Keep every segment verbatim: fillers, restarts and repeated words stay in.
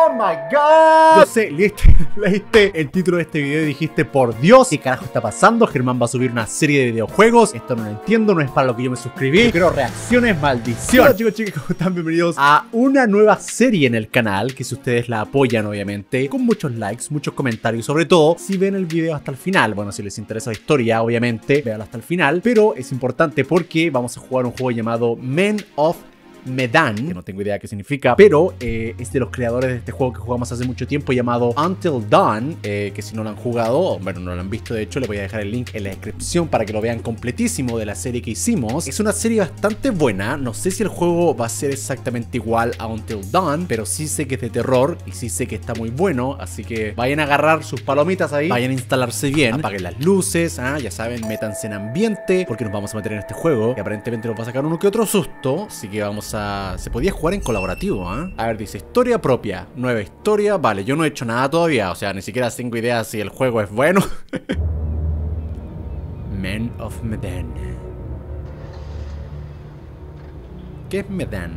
¡Oh, my God! Yo sé, leíste, leíste el título de este video y dijiste, por Dios, ¿qué carajo está pasando? Germán va a subir una serie de videojuegos. Esto no lo entiendo, no es para lo que yo me suscribí. Yo quiero reacciones, maldición. Hola chicos, chicos, ¿cómo están? Bienvenidos a una nueva serie en el canal, que si ustedes la apoyan, obviamente, con muchos likes, muchos comentarios, sobre todo, si ven el video hasta el final. Bueno, si les interesa la historia, obviamente, véanlo hasta el final. Pero es importante porque vamos a jugar un juego llamado Men of Medan, que no tengo idea qué significa, pero eh, es de los creadores de este juego que jugamos hace mucho tiempo llamado Until Dawn, eh, que si no lo han jugado, bueno, no lo han visto, de hecho, les voy a dejar el link en la descripción para que lo vean completísimo de la serie que hicimos. Es una serie bastante buena, no sé si el juego va a ser exactamente igual a Until Dawn, pero sí sé que es de terror y sí sé que está muy bueno, así que vayan a agarrar sus palomitas ahí, vayan a instalarse bien, apaguen las luces, ah, ya saben, métanse en ambiente, porque nos vamos a meter en este juego, que aparentemente nos va a sacar uno que otro susto, así que vamos a... Se podía jugar en colaborativo, ¿eh? A ver, dice historia propia, nueva historia. Vale, yo no he hecho nada todavía, o sea, ni siquiera tengo idea si el juego es bueno. Men of Medan. ¿Qué es Medan?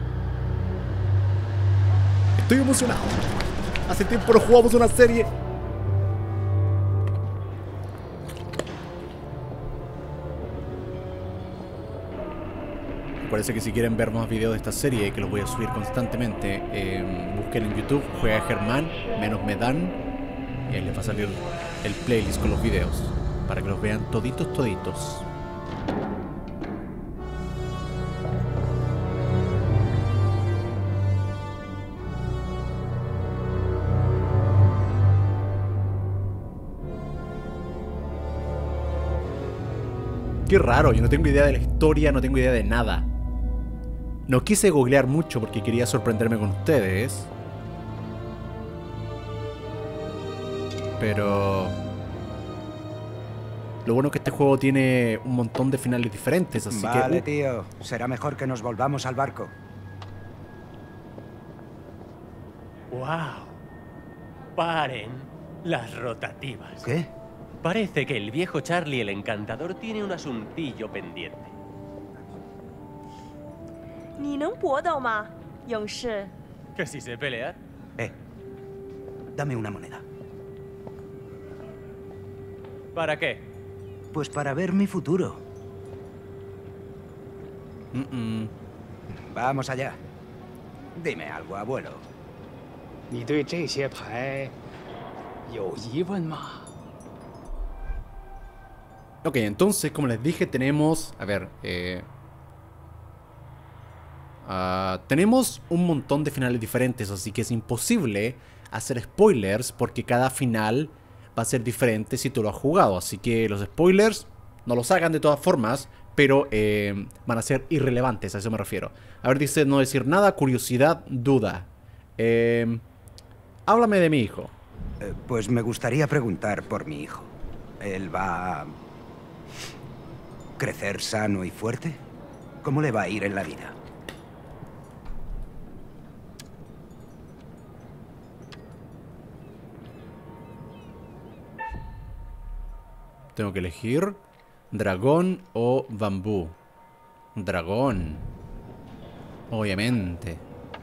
Estoy emocionado. Hace tiempo no jugamos una serie. Parece que si quieren ver más videos de esta serie, que los voy a subir constantemente, eh, busquen en YouTube, juega Germán, menos Medan, y ahí les va a salir el playlist con los videos, para que los vean toditos, toditos. Qué raro, yo no tengo idea de la historia, no tengo idea de nada. No quise googlear mucho porque quería sorprenderme con ustedes. Pero... lo bueno es que este juego tiene un montón de finales diferentes, así vale, que... Vale, uh. tío. Será mejor que nos volvamos al barco. ¡Wow! Paren las rotativas. ¿Qué? Parece que el viejo Charlie el Encantador tiene un asuntillo pendiente. ¿Que si sé pelear? Eh, dame una moneda. ¿Para qué? Pues para ver mi futuro. Mm -mm. Vamos allá. Dime algo, abuelo. Ok, entonces, como les dije, tenemos... A ver, eh... Uh, tenemos un montón de finales diferentes, así que es imposible hacer spoilers porque cada final va a ser diferente si tú lo has jugado. Así que los spoilers no los hagan de todas formas, pero eh, van a ser irrelevantes, a eso me refiero. A ver, dice no decir nada, curiosidad, duda. Eh, háblame de mi hijo. Eh, pues me gustaría preguntar por mi hijo. ¿Él va a crecer sano y fuerte? ¿Cómo le va a ir en la vida? Tengo que elegir dragón o bambú. Dragón. Obviamente.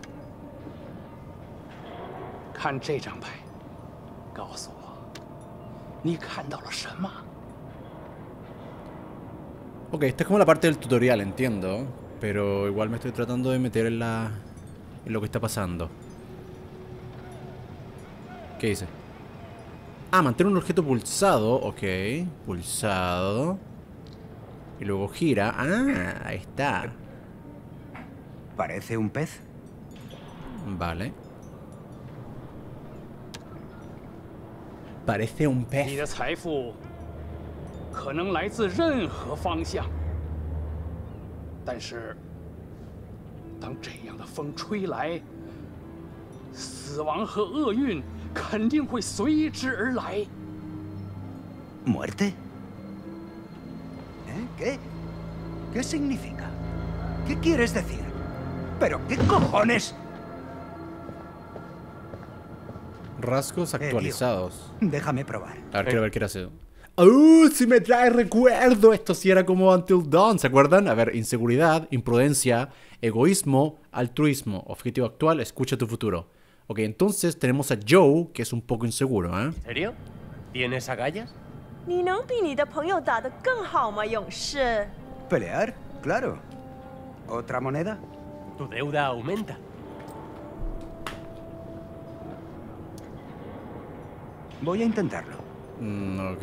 Ok, esta es como la parte del tutorial, entiendo. Pero igual me estoy tratando de meter en la... en lo que está pasando. ¿Qué dice? Ah, mantener un objeto pulsado. Ok, pulsado. Y luego gira. Ah, ahí está. ¿Parece un pez? Vale. Parece un pez. ¿Muerte? ¿Eh? ¿Qué? ¿Qué significa? ¿Qué quieres decir? ¿Pero qué cojones? Rasgos actualizados. Eh, déjame probar. A ver, quiero ver qué era eso. ¡Uh! Si me trae recuerdo. Esto sí era como Until Dawn, ¿se acuerdan? A ver, inseguridad, imprudencia, egoísmo, altruismo. Objetivo actual, escucha tu futuro. Ok, entonces tenemos a Joe, que es un poco inseguro, ¿eh? ¿En serio? ¿Tienes agallas? 你能比你的朋友打得更好吗，勇士？ ¿Pelear? Claro. ¿Otra moneda? Tu deuda aumenta. Voy a intentarlo. Mm, ok.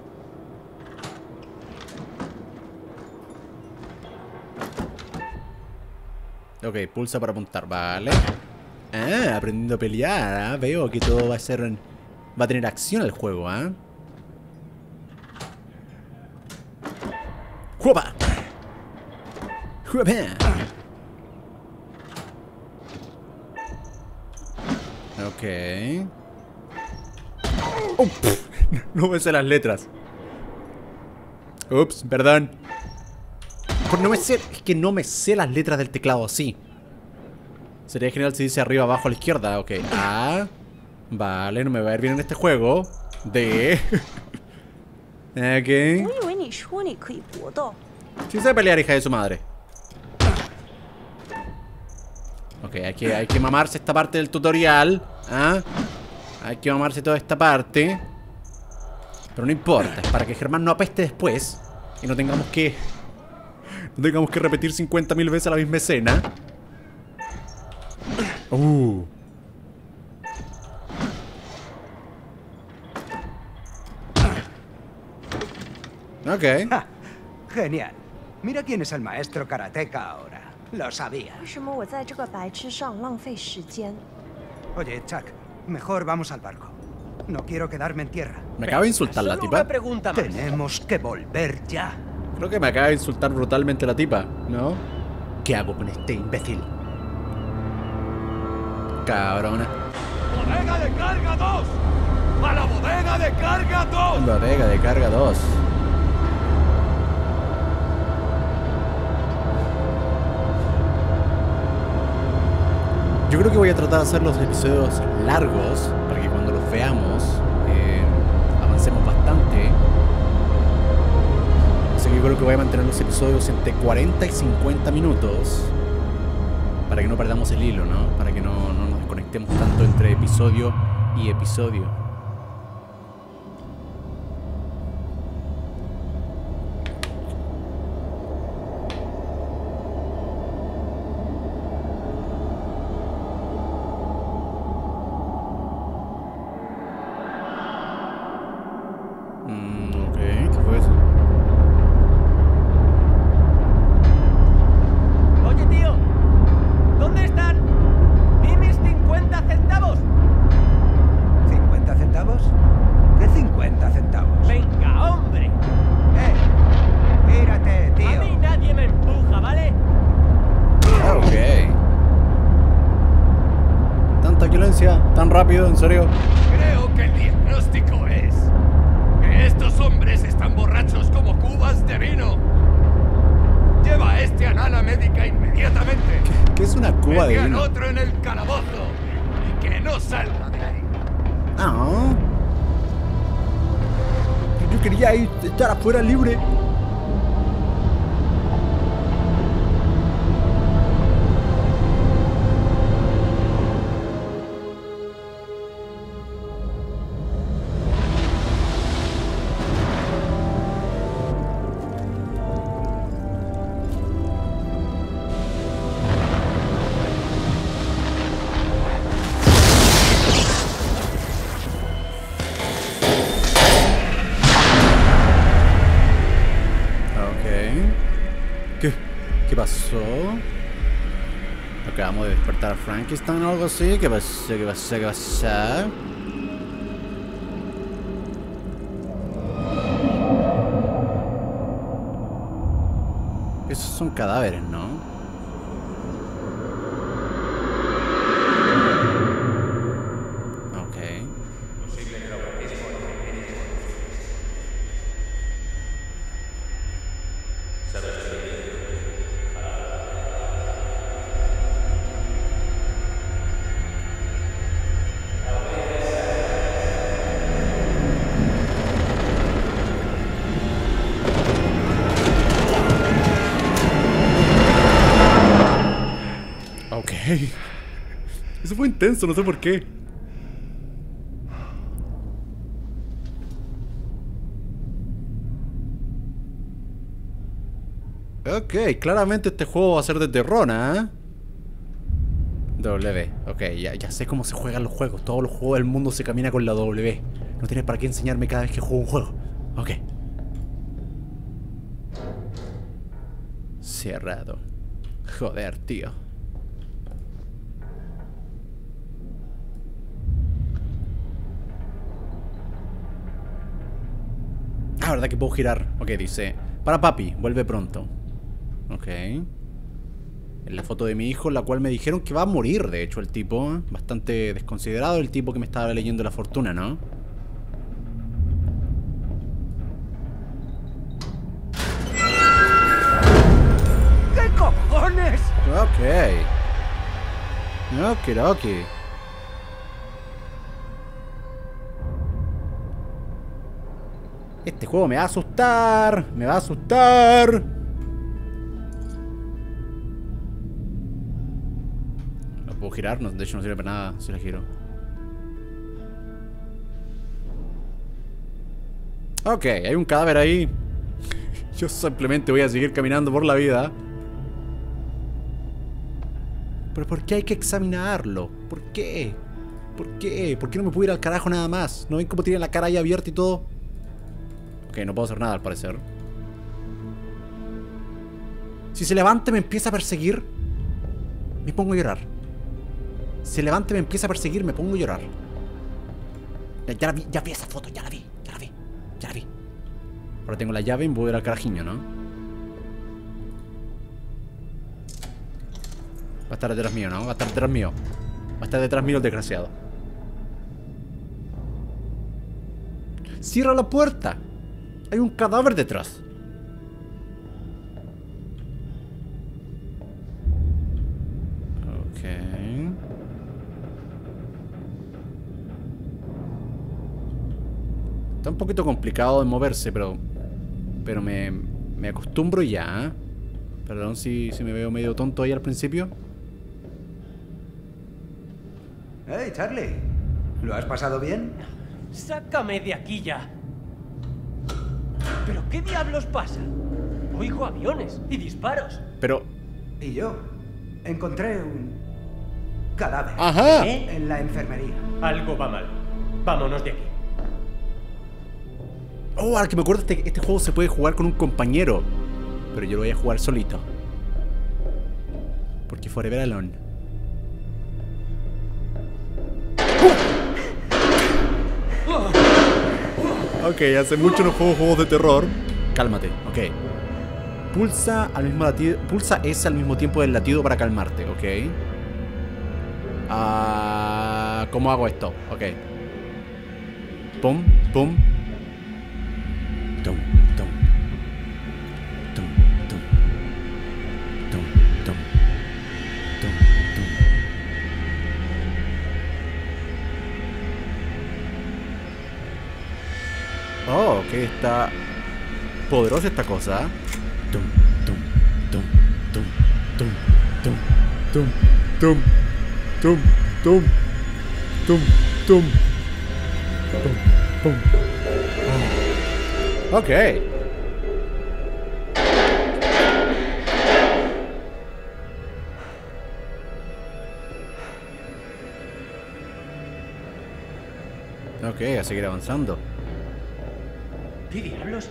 Ok, pulsa para apuntar, vale. Ah, aprendiendo a pelear, ¿ah? Veo que todo va a ser... Va a tener acción el juego, ¿ah? ¡Juepa! ¡Juepa! Ok. Oh, pff, no me sé las letras. Ups, perdón. Por no me sé, es que no me sé las letras del teclado así. Sería genial si dice arriba, abajo, a la izquierda. Ok. A. Vale, no me va a ir bien en este juego. D. Ok. 我以为你说你可以搏斗。 Sí sabe pelear, hija de su madre. Ok, hay que, hay que mamarse esta parte del tutorial. ¿Ah? Hay que mamarse toda esta parte. Pero no importa, es para que Germán no apeste después. Y no tengamos que... No tengamos que repetir cincuenta mil veces la misma escena. Uh. Ok. ¡Ja! Genial. Mira quién es el maestro karateca ahora. Lo sabía. 为什么我在这个白痴上浪费时间？ Oye, Chuck, mejor vamos al barco. No quiero quedarme en tierra. Me acaba de insultar la Solo tipa. una pregunta más. Tenemos que volver ya. Creo que me acaba de insultar brutalmente la tipa, ¿no? ¿Qué hago con este imbécil? Cabrona. ¡Bodega de carga dos! ¡A la bodega de carga dos! Bodega de carga dos. Yo creo que voy a tratar de hacer los episodios largos para que cuando los veamos eh, avancemos bastante. Así que yo creo que voy a mantener los episodios entre cuarenta y cincuenta minutos para que no perdamos el hilo, ¿no? Para que no, no nos desconectemos tanto entre episodio y episodio. Mm, ok, ¿qué fue eso? Oye, tío. ¿Dónde están? ¡Di mis cincuenta centavos! ¿cincuenta centavos? ¿Qué cincuenta centavos? ¡Venga, hombre! ¡Eh! ¡Mírate, A tío! mí nadie me empuja, ¿vale? Ok. Tanta violencia, tan rápido, en serio. Creo que el diagnóstico es que estos hombres están borrachos como cubas de vino. Lleva a este a la médica inmediatamente. ¿Qué es una cuba de Metían vino? otro en el calabozo y que no salga de ahí. Ah. Yo quería ir, estar afuera libre. ¿Qué? ¿Qué pasó? Acabamos de despertar a Frankenstein o algo así. ¿Qué pasó? ¿Qué pasó? ¿Qué pasó? Esos son cadáveres, ¿no? Ok. Eso fue intenso, no sé por qué. Ok, claramente este juego va a ser de terrona, ¿eh? W, ok, ya, ya sé cómo se juegan los juegos. Todos los juegos del mundo se camina con la W. No tienes para qué enseñarme cada vez que juego un juego. Ok. Cerrado. Joder, tío. Ah, verdad que puedo girar. Ok, dice: para papi, vuelve pronto. Ok. Es la foto de mi hijo, la cual me dijeron que va a morir, de hecho, el tipo. ¿eh? Bastante desconsiderado el tipo que me estaba leyendo la fortuna, ¿no? ¿Qué cojones? Ok. Ok, ok. Este juego me va a asustar. Me va a asustar. ¿No puedo girar? No, de hecho no sirve para nada si la giro. Ok, hay un cadáver ahí. Yo simplemente voy a seguir caminando por la vida. ¿Pero por qué hay que examinarlo? ¿Por qué? ¿Por qué? ¿Por qué no me puedo ir al carajo nada más? ¿No ven cómo tiene la cara ahí abierta y todo? Ok, no puedo hacer nada al parecer. Si se levanta y me empieza a perseguir, me pongo a llorar. Si se levanta y me empieza a perseguir, me pongo a llorar. Ya, ya la vi, ya vi esa foto, ya la vi, ya la vi, ya la vi. Ahora tengo la llave y me voy a ir al carajiño, ¿no? Va a estar detrás mío, ¿no? Va a estar detrás mío. Va a estar detrás mío el desgraciado. ¡Cierra la puerta! Hay un cadáver detrás. Ok. Está un poquito complicado de moverse, pero... Pero me, me acostumbro ya, ¿eh? Perdón si, si me veo medio tonto ahí al principio. Hey, Charlie. ¿Lo has pasado bien? ¡Sácame de aquí ya! ¿Pero qué diablos pasa? Oigo aviones y disparos. Pero... Y yo encontré un cadáver. ¡Ajá! ¿Eh? En la enfermería. Algo va mal. Vámonos de aquí. Oh, ahora que me acuerdo, este, este juego se puede jugar con un compañero. Pero yo lo voy a jugar solito. Porque forever alone. Ok, hace mucho no juego juegos de terror. Cálmate, ok. Pulsa al mismo latido. Pulsa S al mismo tiempo del latido para calmarte, ok. Ah, ¿cómo hago esto? Ok. Pum, pum. Tum, tum. Tum, tum. Tum, tum. Tum, tum. Oh, ok, está poderosa esta cosa. Tum, tum, tum, tum, tum, tum, tum, tum, tum, tum, tum, tum, tum, tum. Oh. Ok. Ok, a seguir avanzando. ¿Qué diablos?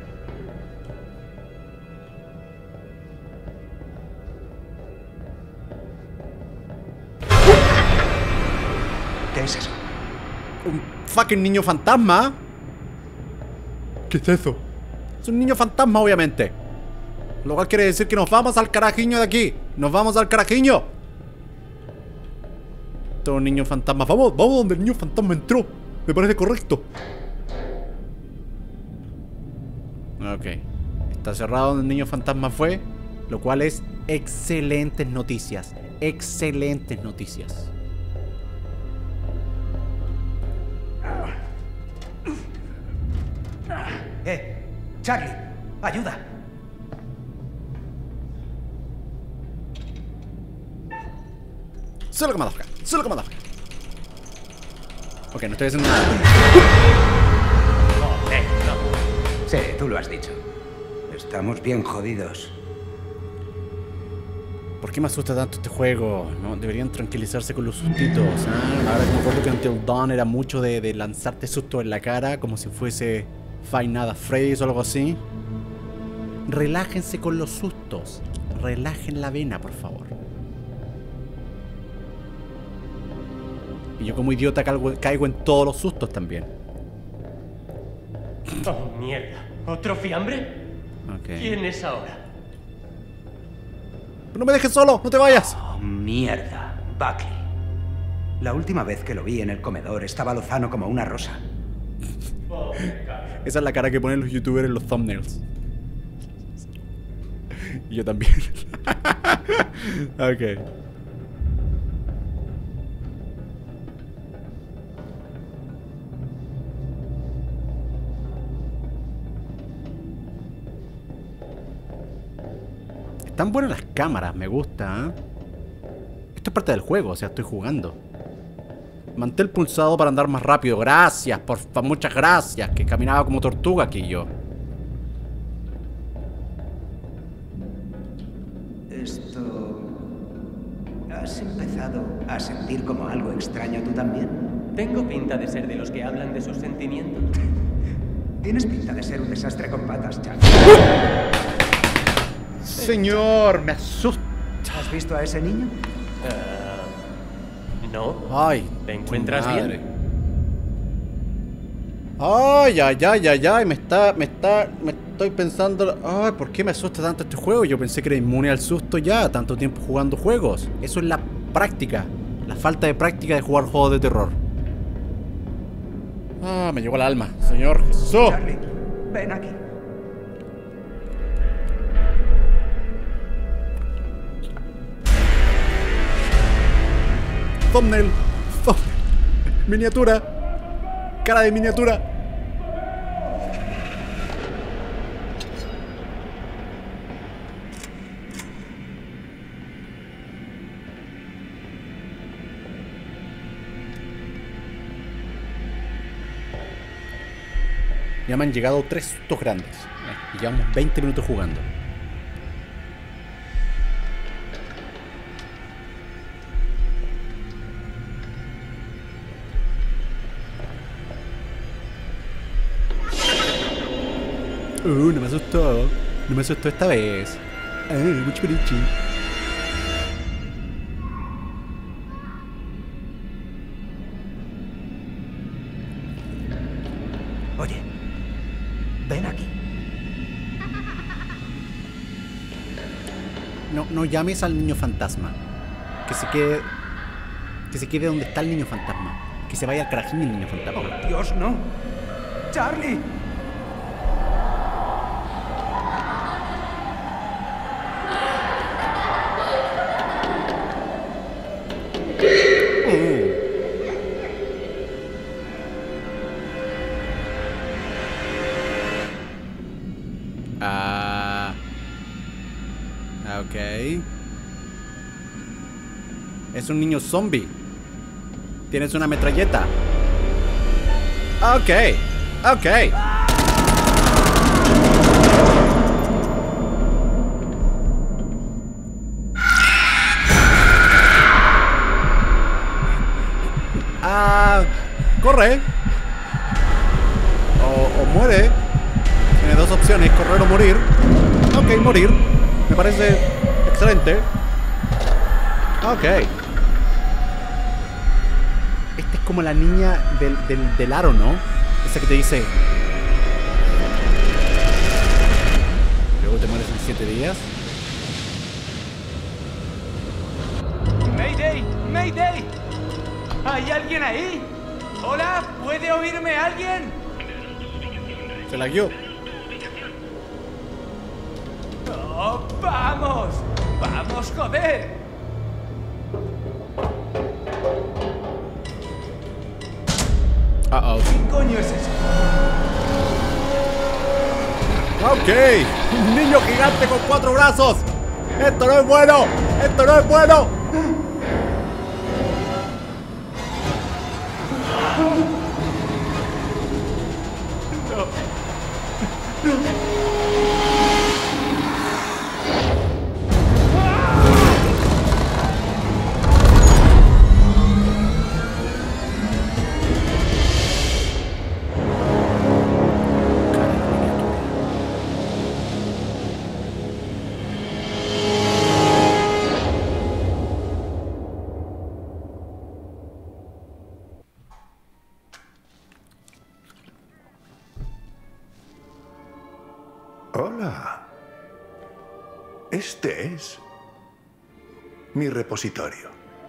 ¿Qué es eso? Un fucking niño fantasma. ¿Qué es eso? Es un niño fantasma, obviamente. Lo cual quiere decir que nos vamos al carajiño de aquí. Nos vamos al carajiño. Todo un niño fantasma. Vamos, vamos donde el niño fantasma entró. Me parece correcto. Ok. Está cerrado donde el niño fantasma fue. Lo cual es excelentes noticias. Excelentes noticias. Eh, Charlie, ayuda. Solo que me Solo como da. Ok, no estoy haciendo nada. Joder, no. Sí, tú lo has dicho. Estamos bien jodidos. ¿Por qué me asusta tanto este juego? ¿No? Deberían tranquilizarse con los sustitos. ¿Ah? Ahora que me acuerdo que Until Dawn era mucho de, de lanzarte susto en la cara, como si fuese Five Nights at Freddy's o algo así. Relájense con los sustos. Relajen la vena, por favor. Y yo como idiota caigo, caigo en todos los sustos también. Oh, mierda. ¿Otro fiambre? Okay. ¿Quién es ahora? ¡No me dejes solo! ¡No te vayas! Oh, mierda. Buckley. La última vez que lo vi en el comedor estaba lozano como una rosa. Esa es la cara que ponen los youtubers en los thumbnails. Y yo también. Ok. Están buenas las cámaras, me gusta, ¿eh? Esto es parte del juego, o sea, estoy jugando. Mantén pulsado para andar más rápido. Gracias, por favor, muchas gracias. Que caminaba como tortuga aquí yo. Esto... ¿Has empezado a sentir como algo extraño tú también? ¿Tengo pinta de ser de los que hablan de sus sentimientos? Tienes pinta de ser un desastre con patas, Charlie. Señor, me asusta. ¿Has visto a ese niño? Uh, no. Ay, ¿Te encuentras madre. bien? Ay, ay, ay, ay, ay, me está, me está, me estoy pensando, ay, ¿por qué me asusta tanto este juego? Yo pensé que era inmune al susto ya, tanto tiempo jugando juegos. Eso es la práctica, la falta de práctica de jugar juegos de terror. Ah, me llegó al alma, Señor Jesús. Charlie, ven aquí. Thumbnail, thumbnail, miniatura, cara de miniatura. Ya me han llegado tres sustos grandes. Y llevamos veinte minutos jugando. Uh, no me asustó. No me asustó esta vez. Ah, mucho perichi. Oye, ven aquí. No, no llames al niño fantasma. Que se quede. Que se quede donde está el niño fantasma. Que se vaya al carajín el niño fantasma. Oh, Dios, no. Charlie. Ah. Ok. Es un niño zombie. Tienes una metralleta. Ok. Ok. Ah. Corre. O, o muere. Tiene dos opciones, correr o morir. Ok, morir. Me parece excelente. Ok. Esta es como la niña del, del, del aro, ¿no? Esa que te dice... Luego te mueres en siete días. ¡Mayday! ¡Mayday! ¿Hay alguien ahí? ¿Hola? ¿Puede oírme alguien? Se la guió. ¡Oh, vamos! ¡Vamos, joder! Uh oh. ¿Qué coño es eso? Ok. Un niño gigante con cuatro brazos. Esto no es bueno. Esto no es bueno. Hola. Este es mi repositorio.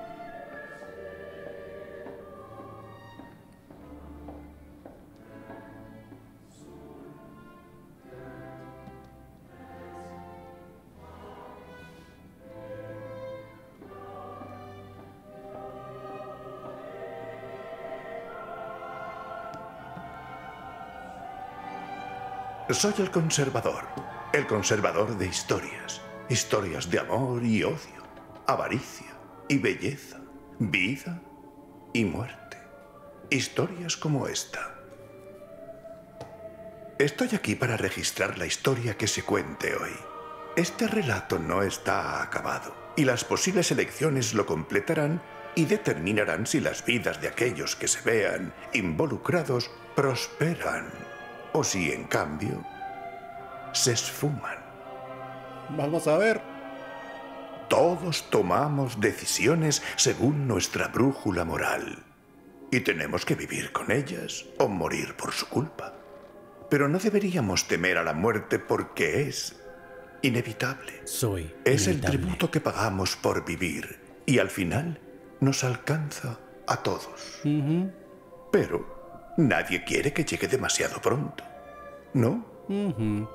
Soy el conservador, el conservador de historias, historias de amor y odio, avaricia y belleza, vida y muerte, historias como esta. Estoy aquí para registrar la historia que se cuente hoy. Este relato no está acabado y las posibles elecciones lo completarán y determinarán si las vidas de aquellos que se vean involucrados prosperan o si, en cambio, se esfuman. Vamos a ver. Todos tomamos decisiones según nuestra brújula moral y tenemos que vivir con ellas o morir por su culpa. Pero no deberíamos temer a la muerte porque es inevitable. Soy Es el inevitable. tributo que pagamos por vivir y al final nos alcanza a todos. Ujú. Pero nadie quiere que llegue demasiado pronto, ¿no? Ujú.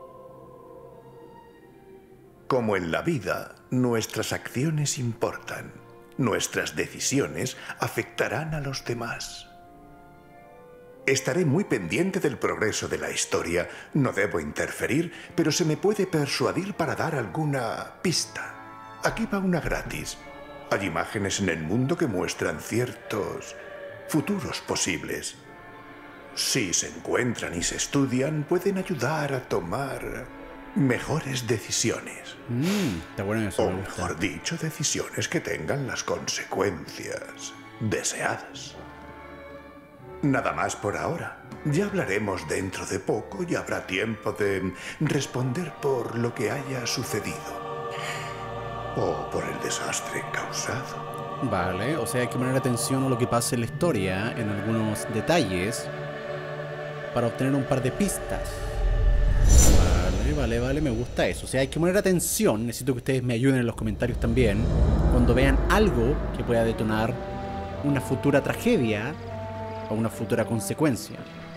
Como en la vida, nuestras acciones importan. Nuestras decisiones afectarán a los demás. Estaré muy pendiente del progreso de la historia. No debo interferir, pero se me puede persuadir para dar alguna pista. Aquí va una gratis. Hay imágenes en el mundo que muestran ciertos futuros posibles. Si se encuentran y se estudian, pueden ayudar a tomar mejores decisiones. Mm, está bueno eso. O me gusta. mejor dicho, decisiones que tengan las consecuencias deseadas. Nada más por ahora. Ya hablaremos dentro de poco y habrá tiempo de responder por lo que haya sucedido. O por el desastre causado. Vale, o sea, hay que poner atención a lo que pasa en la historia, en algunos detalles, para obtener un par de pistas. Vale, vale, vale, me gusta eso. O sea, hay que poner atención. Necesito que ustedes me ayuden en los comentarios también. Cuando vean algo que pueda detonar una futura tragedia o una futura consecuencia.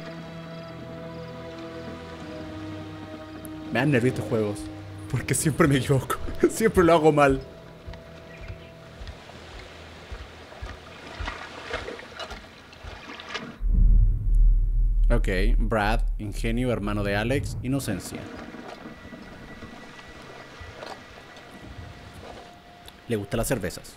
Me dan nervios estos juegos, porque siempre me equivoco. Siempre lo hago mal. Ok, Brad, ingenio, hermano de Alex, inocencia. Le gustan las cervezas.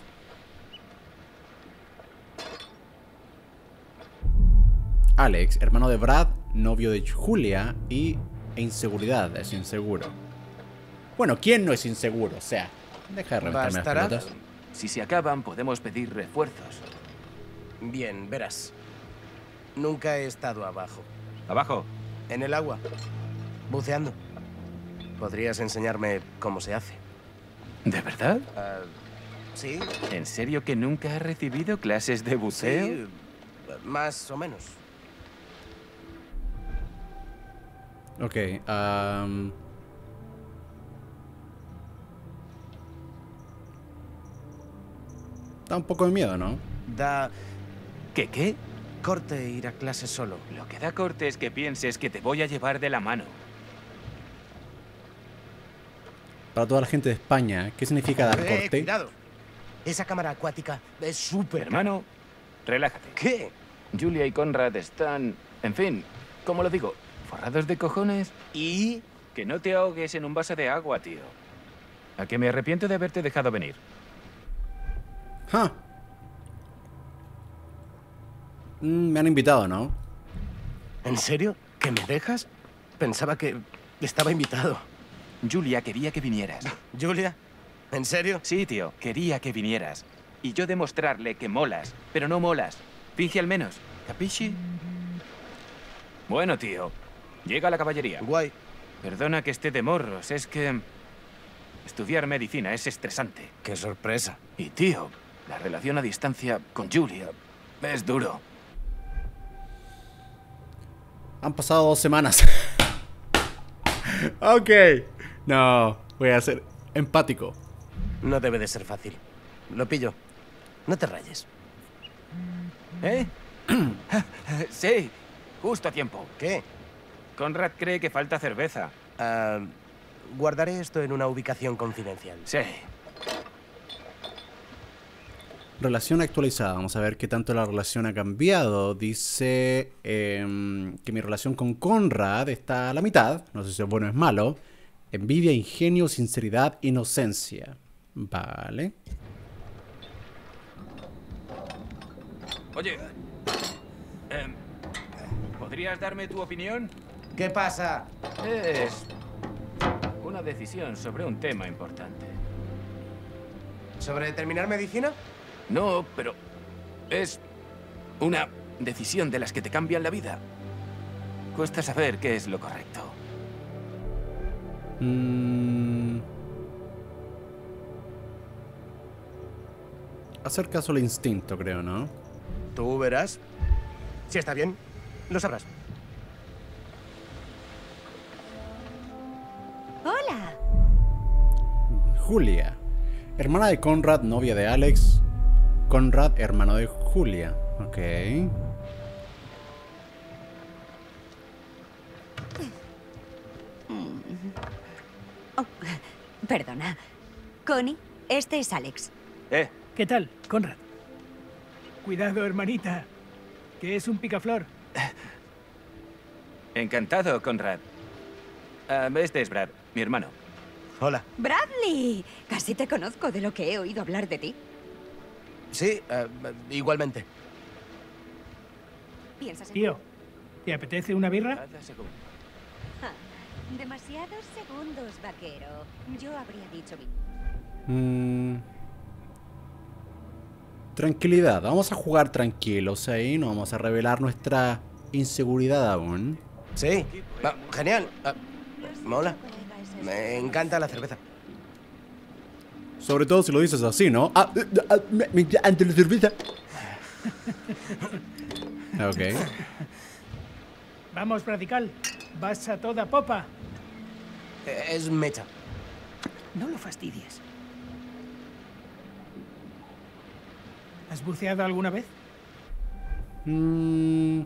Alex, hermano de Brad, novio de Julia y e inseguridad, es inseguro. Bueno, ¿quién no es inseguro? O sea, deja de reventarme las ¿Bastará? pelotas. Si se acaban, podemos pedir refuerzos. Bien, verás. Nunca he estado abajo. Abajo. En el agua. Buceando. ¿Podrías enseñarme cómo se hace? ¿De verdad? Ah, ¿Sí? ¿En serio que nunca has recibido clases de buceo? Sí, más o menos. Ok, um... da un poco de miedo, ¿no? Da ¿Qué qué? corte ir a clase solo. Lo que da corte es que pienses que te voy a llevar de la mano. Para toda la gente de España, ¿qué significa dar Eh, corte? cuidado. Esa cámara acuática es súper... Hermano, relájate. ¿Qué? Julia y Conrad están, en fin, ¿cómo lo digo? ¿Forrados de cojones? ¿Y? Que no te ahogues en un vaso de agua, tío. A que me arrepiento de haberte dejado venir. Ja. Mm, me han invitado, ¿no? ¿En serio? ¿Que me dejas? Pensaba que estaba invitado. Julia quería que vinieras. ¿Julia? ¿En serio? Sí, tío, quería que vinieras. Y yo demostrarle que molas, pero no molas. Finge al menos. ¿Capisci? Bueno, tío, llega la caballería. Guay. Perdona que esté de morros, es que... estudiar medicina es estresante. Qué sorpresa. Y, tío, la relación a distancia con Julia es duro. Han pasado dos semanas. Ok. No, voy a ser empático. No debe de ser fácil. Lo pillo. No te rayes. ¿Eh? Sí, justo a tiempo. ¿Qué? Conrad cree que falta cerveza. Ah, guardaré esto en una ubicación confidencial. Sí. Relación actualizada. Vamos a ver qué tanto la relación ha cambiado. Dice eh, que mi relación con Conrad está a la mitad. No sé si es bueno o es malo. Envidia, ingenio, sinceridad, inocencia. Vale. Oye, eh, ¿podrías darme tu opinión? ¿Qué pasa? Es una decisión sobre un tema importante. ¿Sobre terminar medicina? No, pero es una decisión de las que te cambian la vida. Cuesta saber qué es lo correcto. Mm. Hacer caso al instinto, creo, ¿no? Tú verás. Si está bien, lo sabrás. Hola. Julia. Hermana de Conrad, novia de Alex. Conrad, hermano de Julia. Ok. Oh, perdona. Connie, este es Alex. Eh, ¿Qué tal, Conrad? Cuidado, hermanita, que es un picaflor. encantado, Conrad. Ah, este es Brad, mi hermano. Hola. Bradley. Casi te conozco de lo que he oído hablar de ti. Sí, eh, igualmente. ¿Piensas en Tío, ¿te apetece una birra? Cada segundo. Ah, demasiados segundos, vaquero. Yo habría dicho... Mm. Tranquilidad. Vamos a jugar tranquilos ahí. No vamos a revelar nuestra inseguridad aún. Sí. Ah, genial. Ah, mola. Me encanta la cerveza. Sobre todo si lo dices así, ¿no? Ah, ah, me, me encanta la cerveza. Ok. Vamos, Radical. Vas a toda popa. Es mecha. No lo fastidies. ¿Has buceado alguna vez? Mm.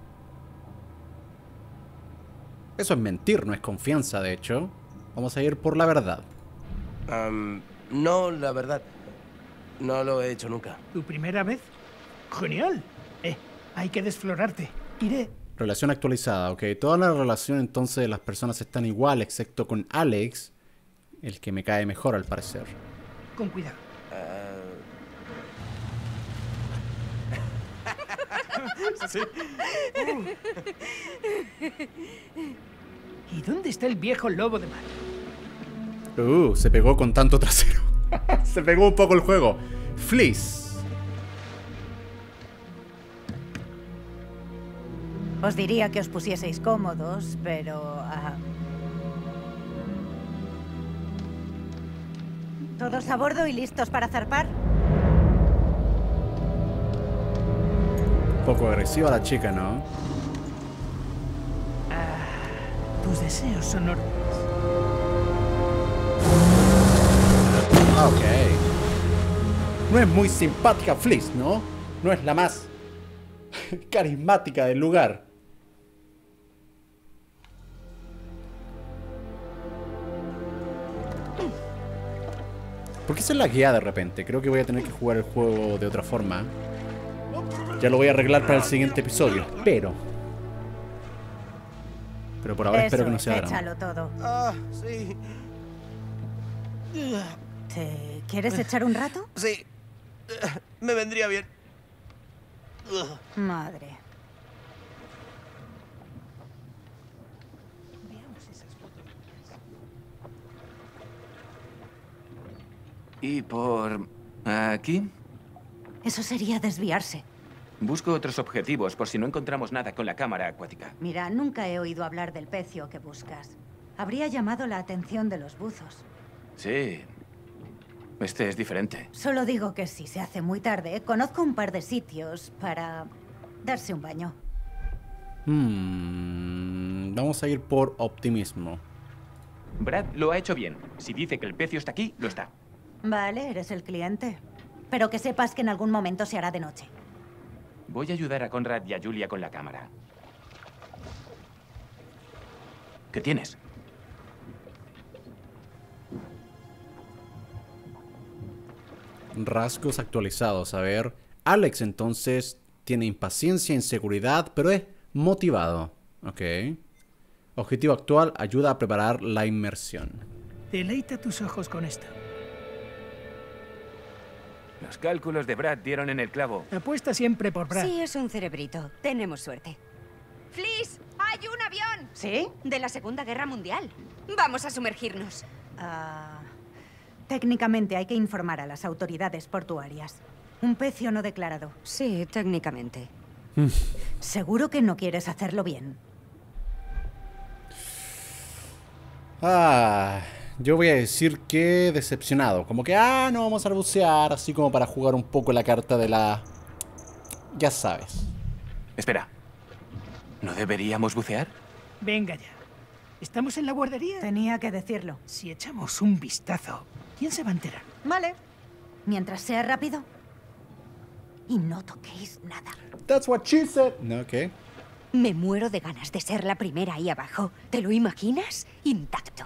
Eso es mentir, no es confianza, de hecho. Vamos a ir por la verdad. Um, no, la verdad. No lo he hecho nunca. ¿Tu primera vez? ¡Genial! Eh, hay que desflorarte. Iré. Relación actualizada, ok. Toda la relación entonces de las personas están igual, excepto con Alex, el que me cae mejor al parecer. Con cuidado. Sí. ¿Y dónde está el viejo lobo de mar? Uh, se pegó con tanto trasero. Se pegó un poco el juego. Fleece. Os diría que os pusieseis cómodos, pero... Uh... ¿Todos a bordo y listos para zarpar? Un poco agresiva la chica, ¿no? Ah, tus deseos son órdenes. Ok. No es muy simpática Fleece, ¿no? No es la más carismática del lugar. ¿Por qué se laguea de repente? Creo que voy a tener que jugar el juego de otra forma. Ya lo voy a arreglar para el siguiente episodio, espero. Pero por ahora Eso espero que no es, sea drama. échalo todo. Ah, sí. ¿Te quieres echar un rato? Sí. Me vendría bien. Madre. ¿Y por aquí? Eso sería desviarse. Busco otros objetivos por si no encontramos nada con la cámara acuática. Mira, nunca he oído hablar del pecio que buscas. Habría llamado la atención de los buzos. Sí. Este es diferente. Solo digo que si se hace muy tarde, conozco un par de sitios para darse un baño. Hmm, vamos a ir por optimismo. Brad lo ha hecho bien. Si dice que el pecio está aquí, lo está. Vale, eres el cliente. Pero que sepas que en algún momento se hará de noche. Voy a ayudar a Conrad y a Julia con la cámara. ¿Qué tienes? Rasgos actualizados. A ver. Alex entonces tiene impaciencia, inseguridad, pero es motivado. Ok. Objetivo actual, ayuda a preparar la inmersión. Deleita tus ojos con esto. Los cálculos de Brad dieron en el clavo. Apuesta siempre por Brad. Sí, es un cerebrito. Tenemos suerte. ¡Fliss! ¡Hay un avión! ¿Sí? De la Segunda Guerra Mundial. Vamos a sumergirnos. Ah, técnicamente hay que informar a las autoridades portuarias. Un pecio no declarado. Sí, técnicamente. Seguro que no quieres hacerlo bien. Ah, yo voy a decir que decepcionado. Como que, ah, no vamos a bucear. Así como para jugar un poco la carta de la... Ya sabes. Espera. ¿No deberíamos bucear? Venga ya. ¿Estamos en la guardería? Tenía que decirlo. Si echamos un vistazo, ¿quién se va a enterar? Vale. Mientras sea rápido. Y no toquéis nada. That's what she said. No, ok. Me muero de ganas de ser la primera ahí abajo. ¿Te lo imaginas? Intacto.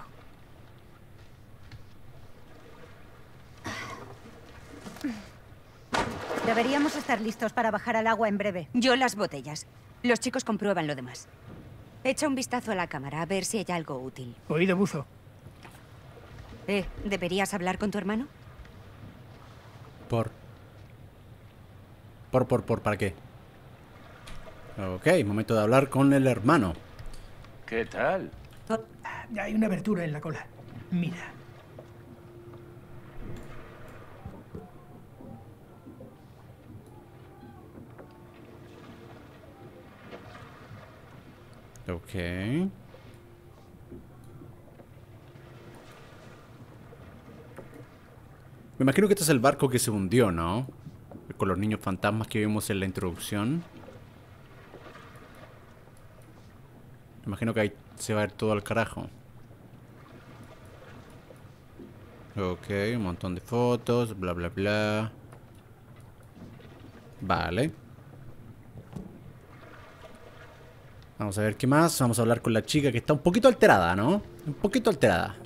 Deberíamos estar listos para bajar al agua en breve. Yo las botellas. Los chicos comprueban lo demás. Echa un vistazo a la cámara a ver si hay algo útil. Oído, buzo. Eh, ¿deberías hablar con tu hermano? Por... Por, por, por, ¿para qué? Ok, momento de hablar con el hermano. ¿Qué tal? Hay una abertura en la cola. Mira. Ok. Me imagino que este es el barco que se hundió, ¿no? Con los niños fantasmas que vimos en la introducción. Me imagino que ahí se va a ir todo al carajo. Ok, un montón de fotos, bla bla bla. Vale. Vamos a ver qué más. Vamos a hablar con la chica que está un poquito alterada, ¿no? Un poquito alterada.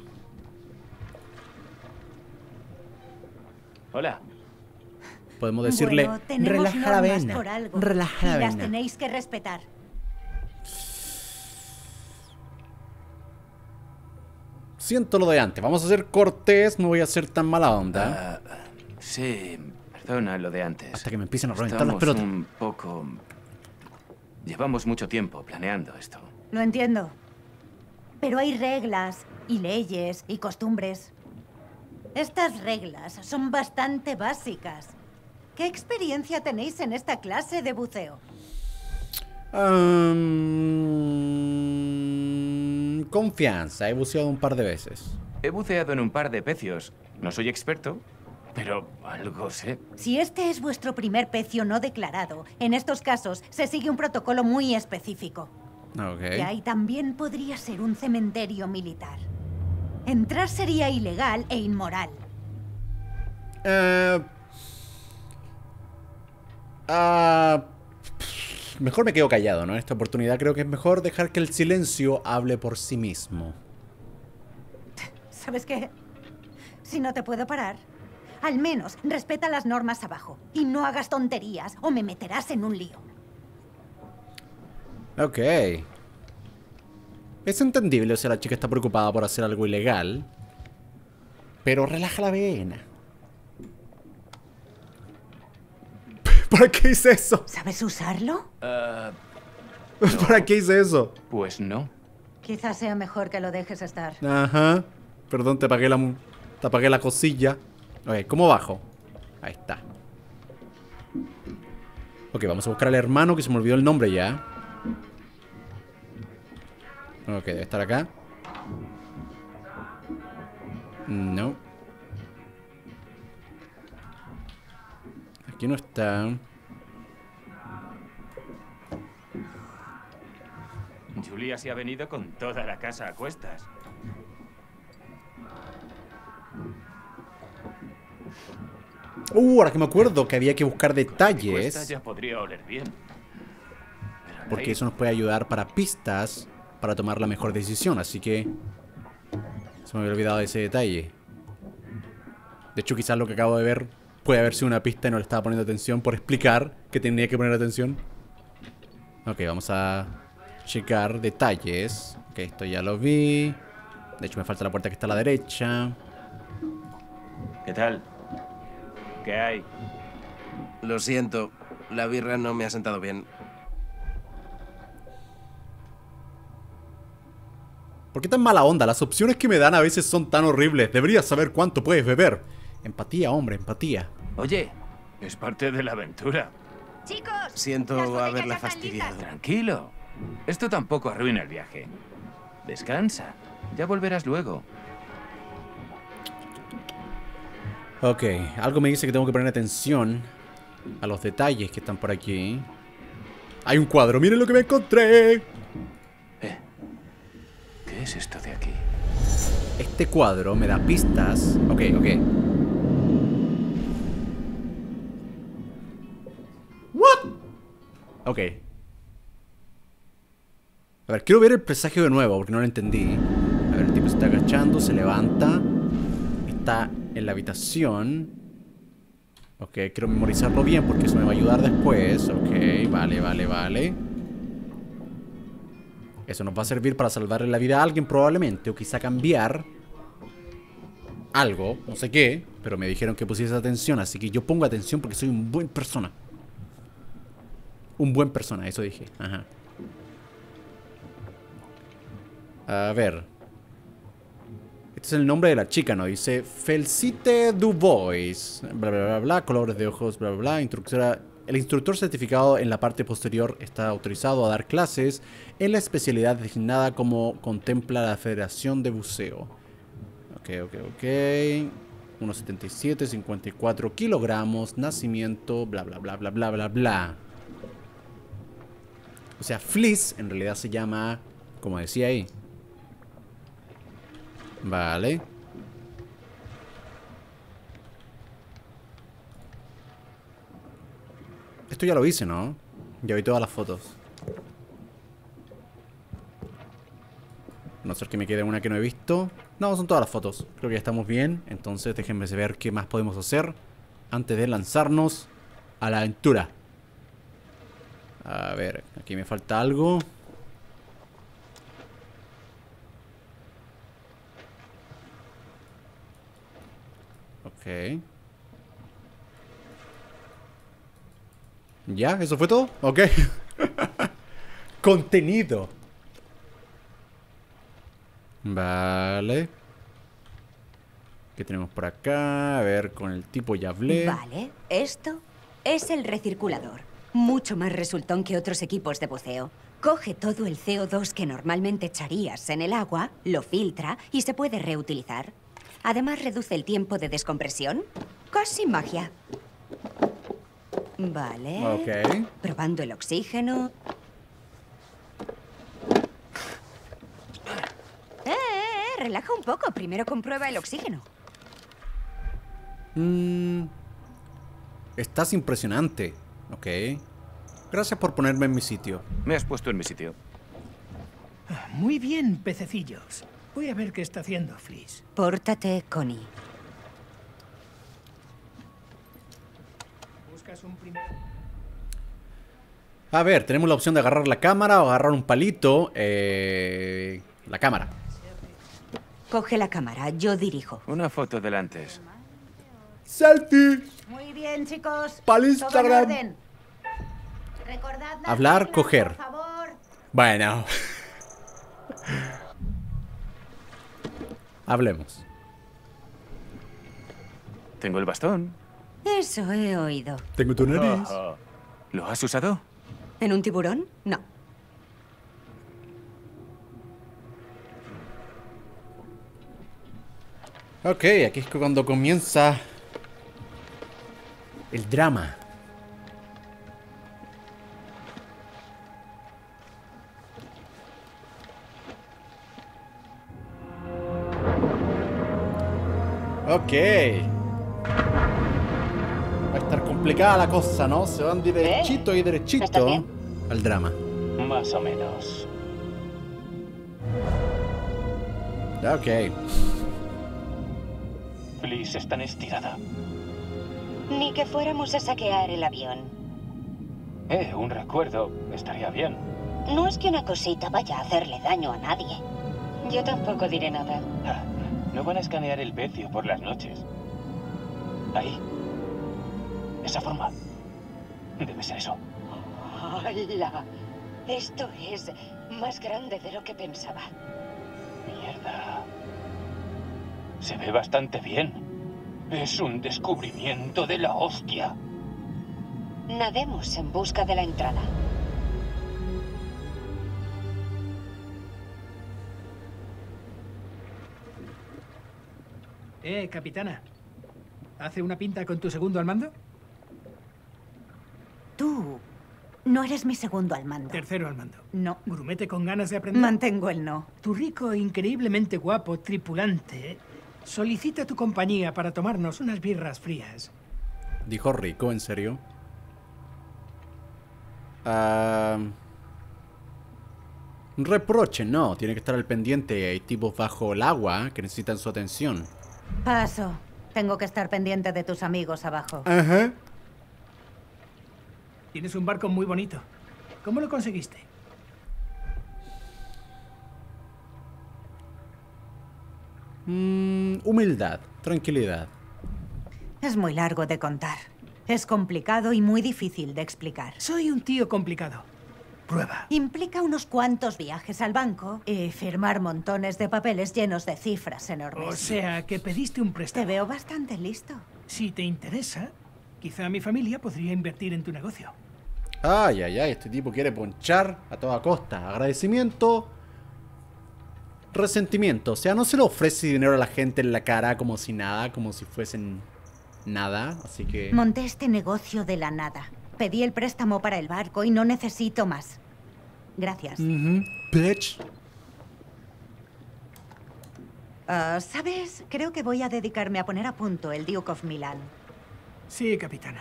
Hola. Podemos decirle, bueno, tenemos relaja la normas vena. por algo, Relaja la y las vena. tenéis que respetar. Siento lo de antes. Vamos a ser cortés. No voy a ser tan mala onda. Uh, sí, perdona lo de antes. Hasta que me empiecen a reventar Estamos las pelotas. un poco... Llevamos mucho tiempo planeando esto. Lo entiendo. Pero hay reglas y leyes y costumbres. Estas reglas son bastante básicas. ¿Qué experiencia tenéis en esta clase de buceo? Um, confianza. He buceado un par de veces. He buceado en un par de pecios. No soy experto, pero algo sé. Si este es vuestro primer pecio no declarado, en estos casos se sigue un protocolo muy específico. Ok. Y ahí también podría ser un cementerio militar. Entrar sería ilegal e inmoral. Uh, uh, mejor me quedo callado, ¿no? En esta oportunidad creo que es mejor dejar que el silencio hable por sí mismo. ¿Sabes qué? Si no te puedo parar, al menos respeta las normas abajo. Y no hagas tonterías o me meterás en un lío. Ok. Es entendible, o sea, la chica está preocupada por hacer algo ilegal. Pero relaja la vena. ¿Para qué hice eso? ¿Sabes usarlo? Uh, ¿Para qué hice eso? Pues no. Quizás sea mejor que lo dejes estar. Ajá. Perdón, te apagué la, te apagué la cosilla. Ok, ¿cómo bajo? Ahí está. Ok, vamos a buscar al hermano que se me olvidó el nombre ya. Ok, debe estar acá. No. Aquí no está. Julia se ha venido con toda la casa a cuestas. Uh, ahora que me acuerdo que había que buscar Esta detalles. ya podría oler bien. Porque eso nos puede ayudar para pistas, para tomar la mejor decisión. Así que se me había olvidado ese detalle. De hecho, quizás lo que acabo de ver puede haber sido una pista y no le estaba poniendo atención por explicar que tenía que poner atención. Ok, vamos a checar detalles. Ok, esto ya lo vi. De hecho, me falta la puerta que está a la derecha. ¿Qué tal? ¿Qué hay? Lo siento, la birra no me ha sentado bien. ¿Por qué tan mala onda? Las opciones que me dan a veces son tan horribles. Deberías saber cuánto puedes beber. Empatía, hombre, empatía. Oye, es parte de la aventura. Chicos, Siento haberla fastidiado. Tranquilo. Esto tampoco arruina el viaje. Descansa. Ya volverás luego. Ok, algo me dice que tengo que poner atención a los detalles que están por aquí. Hay un cuadro, miren lo que me encontré. Eh, ¿qué es esto de aquí? Este cuadro me da pistas. Ok, ok. What? Ok. A ver, quiero ver el presagio de nuevo porque no lo entendí. A ver, el tipo se está agachando, se levanta. Está en la habitación. Ok, quiero memorizarlo bien porque eso me va a ayudar después. Ok, vale, vale, vale. Eso nos va a servir para salvarle la vida a alguien probablemente. O quizá cambiar algo, no sé qué. Pero me dijeron que pusiese atención, así que yo pongo atención porque soy un buen persona. Un buen persona, eso dije. Ajá. A ver. Este es el nombre de la chica, ¿no? Dice Felicite Dubois. Bla, bla, bla, bla. Colores de ojos, bla, bla, bla. Instructora. El instructor certificado en la parte posterior está autorizado a dar clases en la especialidad designada como contempla la Federación de Buceo. Ok, ok, ok. uno setenta y siete, cincuenta y cuatro kilogramos. Nacimiento, bla, bla, bla, bla, bla, bla, bla. O sea, Fliss en realidad se llama, como decía ahí. Vale. Esto ya lo hice, ¿no? Ya vi todas las fotos. A no ser que me quede una que no he visto. No, son todas las fotos. Creo que ya estamos bien. Entonces déjenme ver qué más podemos hacer antes de lanzarnos a la aventura. A ver, aquí me falta algo. Ok. ¿Ya? ¿Eso fue todo? Ok. Contenido. Vale. ¿Qué tenemos por acá? A ver, con el tipo ya hablé. Vale, esto es el recirculador. Mucho más resultón que otros equipos de buceo. Coge todo el C O dos que normalmente echarías en el agua, lo filtra y se puede reutilizar. Además, reduce el tiempo de descompresión. Casi magia. Vale. Ok. Probando el oxígeno. Eh, eh, eh, relaja un poco. Primero comprueba el oxígeno. Mm, estás impresionante. Ok. Gracias por ponerme en mi sitio. Me has puesto en mi sitio. Ah, muy bien, pececillos. Voy a ver qué está haciendo Fliss. Pórtate, Connie. ¿Buscas un primer...? A ver, tenemos la opción de agarrar la cámara o agarrar un palito. Eh, la cámara. Coge la cámara, yo dirijo. Una foto del antes. Selfie. Muy bien, chicos. Pa'l Todo en Instagram. orden. Recordad las Hablar, reglas, coger. por favor. Bueno. Hablemos. Tengo el bastón. Eso he oído. Tengo tu nariz. Ajá. ¿Lo has usado? ¿En un tiburón? No. Ok, aquí es cuando comienza el drama. Ok. Va a estar complicada la cosa, ¿no? Se van derechito y derechito ¿Estás bien? al drama. Más o menos. Ok. Fliss está tan estirada. Ni que fuéramos a saquear el avión. Eh, un recuerdo. Estaría bien. No es que una cosita vaya a hacerle daño a nadie. Yo tampoco diré nada. Ah, no van a escanear el pecio por las noches. Ahí. Esa forma. Debe ser eso. ¡Hala! Esto es más grande de lo que pensaba. Mierda. Se ve bastante bien. Es un descubrimiento de la hostia. Nademos en busca de la entrada. Eh, capitana. ¿Hace una pinta con tu segundo al mando? Tú no eres mi segundo al mando. Tercero al mando. No. ¿Grumete con ganas de aprender? Mantengo el no. Tu rico e increíblemente guapo tripulante solicita tu compañía para tomarnos unas birras frías. Dijo rico, ¿en serio? Ah, un reproche, no. Tiene que estar al pendiente. Hay tipos bajo el agua que necesitan su atención. Paso. Tengo que estar pendiente de tus amigos abajo. Ajá. Tienes un barco muy bonito. ¿Cómo lo conseguiste? Mm, humildad, tranquilidad. Es muy largo de contar. Es complicado y muy difícil de explicar. Soy un tío complicado. Prueba. Implica unos cuantos viajes al banco y firmar montones de papeles llenos de cifras enormes. O sea, que pediste un préstamo. Te veo bastante listo. Si te interesa, quizá mi familia podría invertir en tu negocio. Ay, ay, ay, este tipo quiere ponchar a toda costa. Agradecimiento, resentimiento. O sea, no se le ofrece dinero a la gente en la cara como si nada, como si fuesen nada, así que... Monté este negocio de la nada. Pedí el préstamo para el barco y no necesito más. Gracias. Mm-hmm. Bitch. Uh, ¿Sabes? Creo que voy a dedicarme a poner a punto el Duke of Milan. Sí, capitana.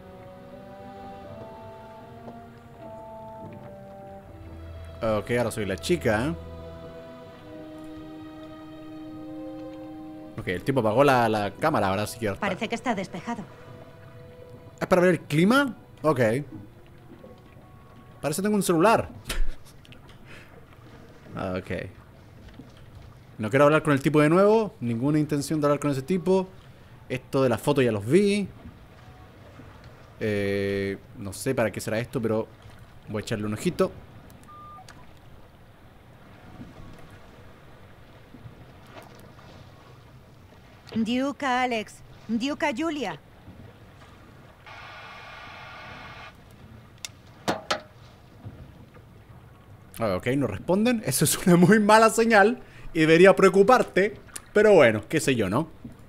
Ok, ahora soy la chica. Ok, el tipo apagó la, la cámara, ahora sí que... Parece que está despejado. ¿Es para ver el clima? Ok. Parece que tengo un celular. Ok. No quiero hablar con el tipo de nuevo. Ninguna intención de hablar con ese tipo. Esto de la foto ya los vi. Eh, no sé para qué será esto, pero voy a echarle un ojito. Duke Alex. Duke Julia. Ok, no responden. Eso es una muy mala señal y debería preocuparte. Pero bueno, qué sé yo, ¿no?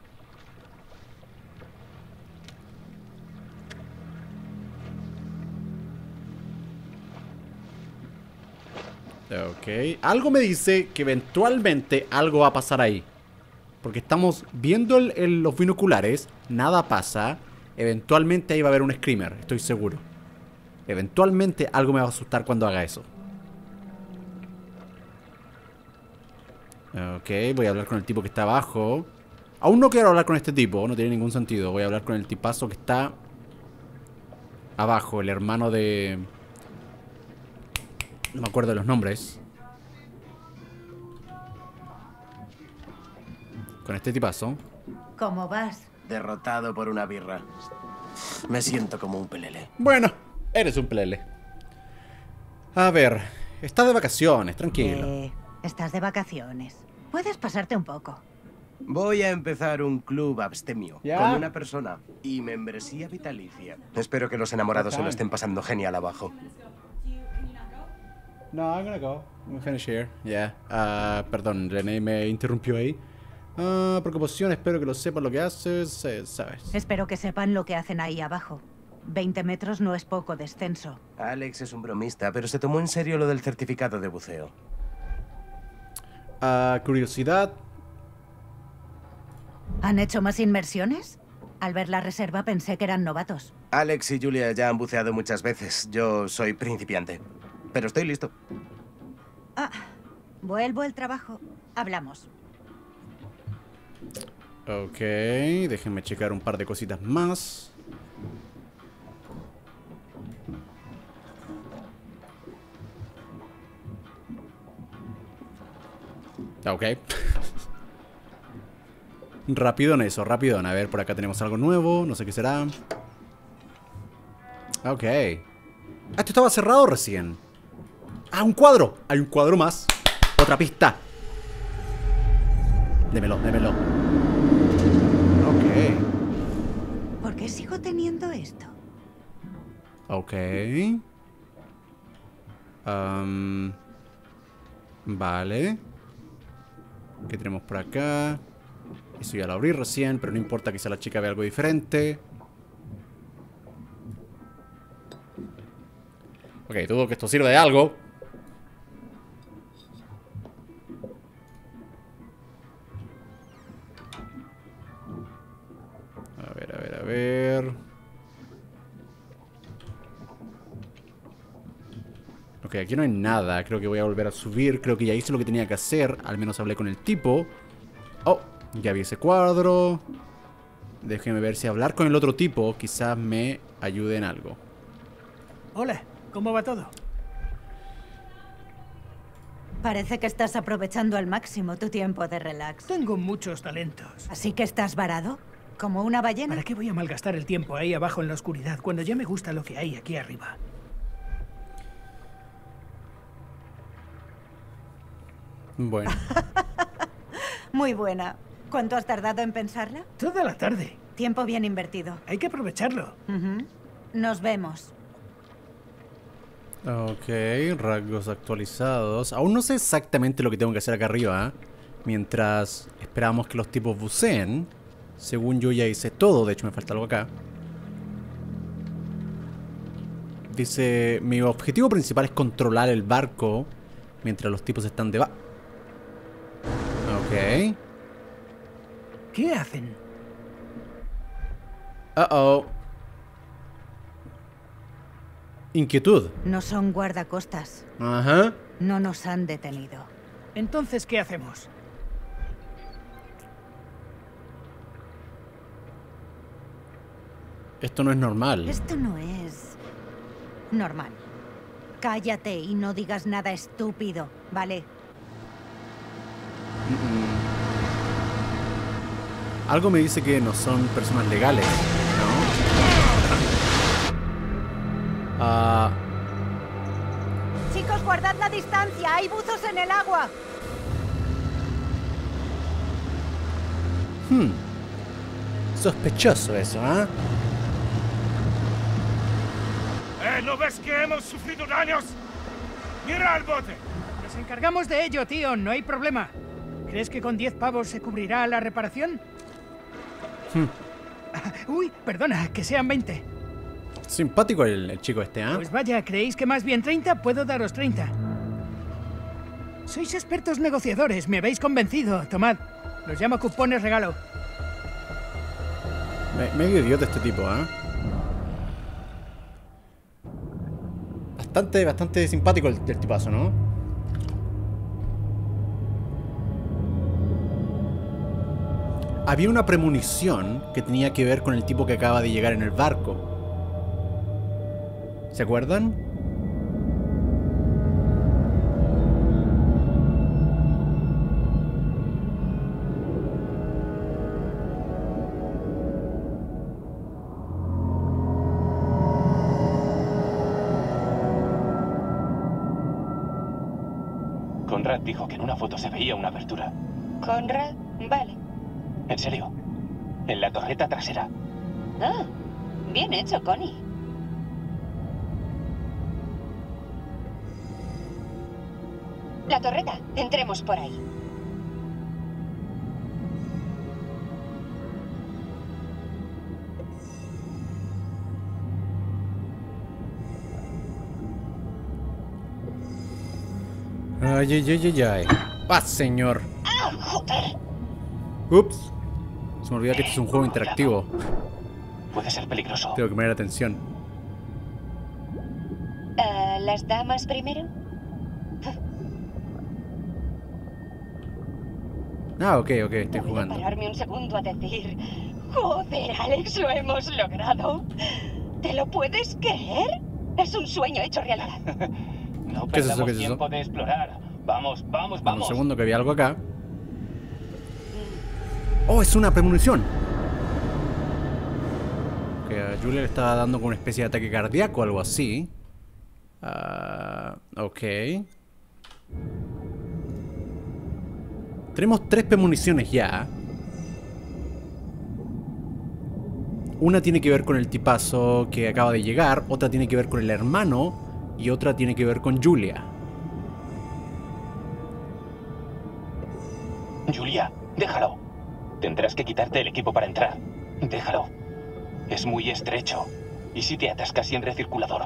Ok. Algo me dice que eventualmente algo va a pasar ahí. Porque estamos viendo el, el, los binoculares. Nada pasa. Eventualmente ahí va a haber un screamer, estoy seguro. Eventualmente algo me va a asustar cuando haga eso. Ok, voy a hablar con el tipo que está abajo. Aún no quiero hablar con este tipo, no tiene ningún sentido. Voy a hablar con el tipazo que está abajo, el hermano de... No me acuerdo de los nombres. Con este tipazo. ¿Cómo vas? Derrotado por una birra. Me siento como un pelele. Bueno, eres un pelele. A ver, estás de vacaciones, tranquilo. Eh, estás de vacaciones. Puedes pasarte un poco. Voy a empezar un club abstemio ¿Ya? con una persona y membresía vitalicia. Espero que los enamorados se lo estén pasando genial abajo. No, I'm gonna go. I'm gonna finish here. Yeah. Ah, perdón, René me interrumpió ahí. Ah, preocupación, espero que lo sepas lo que haces, eh, sabes. Espero que sepan lo que hacen ahí abajo. veinte metros no es poco descenso. Alex es un bromista, pero se tomó en serio lo del certificado de buceo. Ah, curiosidad. ¿Han hecho más inmersiones? Al ver la reserva pensé que eran novatos. Alex y Julia ya han buceado muchas veces. Yo soy principiante. Pero estoy listo. Ah, vuelvo al trabajo. Hablamos. Ok, déjenme checar un par de cositas más. Ok. Rapidón eso, rapidón. A ver, por acá tenemos algo nuevo. No sé qué será. Ok. Ah, esto estaba cerrado recién. Ah, un cuadro. Hay un cuadro más. Otra pista. Démelo, démelo. Ok. ¿Por qué sigo teniendo esto? Ok. Um, vale. ¿Qué tenemos por acá? Eso ya lo abrí recién, pero no importa, quizá la chica vea algo diferente. Ok, dudo que esto sirva de algo. A ver, a ver, a ver. Ok, aquí no hay nada. Creo que voy a volver a subir. Creo que ya hice lo que tenía que hacer. Al menos hablé con el tipo. Oh, ya vi ese cuadro. Déjeme ver si hablar con el otro tipo quizás me ayude en algo. Hola, ¿cómo va todo? Parece que estás aprovechando al máximo tu tiempo de relax. Tengo muchos talentos. ¿Así que estás varado? ¿Como una ballena? ¿Para qué voy a malgastar el tiempo ahí abajo en la oscuridad cuando ya me gusta lo que hay aquí arriba? Bueno. Muy buena. ¿Cuánto has tardado en pensarla? Toda la tarde. Tiempo bien invertido. Hay que aprovecharlo. Uh-huh. Nos vemos. Ok, rasgos actualizados. Aún no sé exactamente lo que tengo que hacer acá arriba, ¿eh? Mientras esperamos que los tipos buceen. Según yo ya hice todo, de hecho me falta algo acá. Dice, mi objetivo principal es controlar el barco mientras los tipos están debajo. Ok. ¿Qué hacen? Uh-oh. Inquietud. No son guardacostas. Ajá. No nos han detenido. Entonces, ¿qué hacemos? Esto no es normal. Esto no es normal. Cállate y no digas nada estúpido, ¿vale? Mm-mm. Algo me dice que no son personas legales, ¿no? Ah... Chicos, guardad la distancia. Hay buzos en el agua. Hmm. Sospechoso eso, ¿eh? ¿Eh? ¿No ves que hemos sufrido daños? ¡Mira al bote! Nos encargamos de ello, tío. No hay problema. ¿Crees que con diez pavos se cubrirá la reparación? Hmm. Uy, perdona, que sean veinte. Simpático el, el chico este, ¿eh? Pues vaya, ¿creéis que más bien treinta? Puedo daros treinta. Sois expertos negociadores, me habéis convencido. Tomad, los llamo cupones regalo. Me, medio idiota este tipo, ¿eh? Bastante, bastante simpático el, el tipazo, ¿no? Había una premonición que tenía que ver con el tipo que acaba de llegar en el barco. ¿Se acuerdan? Conrad dijo que en una foto se veía una abertura. ¿Conrad? Vale. En serio. En la torreta trasera. Ah, bien hecho, Connie. La torreta. Entremos por ahí. Ay, ay, ay, ay, ay. ¡Ah, señor! ¡Ah, joder! Ups. Se me olvidó que este es un juego interactivo. Puede ser peligroso. Tengo que poner atención. Uh, ¿Las damas primero? Ah, ok, ok, estoy Voy jugando. a pararme un segundo a decir... Joder, Alex, lo hemos logrado. ¿Te lo puedes creer? Es un sueño hecho realidad. No ¿Qué es eso? perdamos ¿Qué es eso? tiempo de explorar. Vamos, vamos, Un vamos. segundo, que había algo acá. Oh, es una premonición. Que a Julia le estaba dando con una especie de ataque cardíaco o algo así. Uh, ok. Tenemos tres premoniciones ya. Una tiene que ver con el tipazo que acaba de llegar, otra tiene que ver con el hermano y otra tiene que ver con Julia. Julia, déjalo. Tendrás que quitarte el equipo para entrar. Déjalo. Es muy estrecho. ¿Y si te atas casi en recirculador?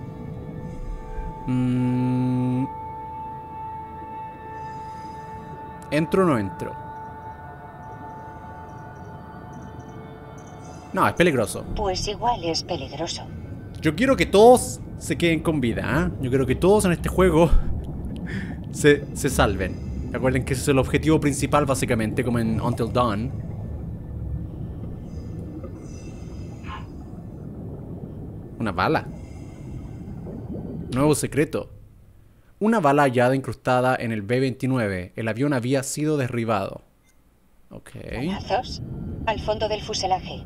Mm... ¿Entro o no entro? No, es peligroso. Pues igual es peligroso. Yo quiero que todos se queden con vida, ¿eh? Yo quiero que todos en este juego se, se salven. Recuerden que ese es el objetivo principal, básicamente, como en Until Dawn. Una bala. Nuevo secreto. Una bala hallada incrustada en el B veintinueve. El avión había sido derribado. Ok. ¿Balazos? Al fondo del fuselaje.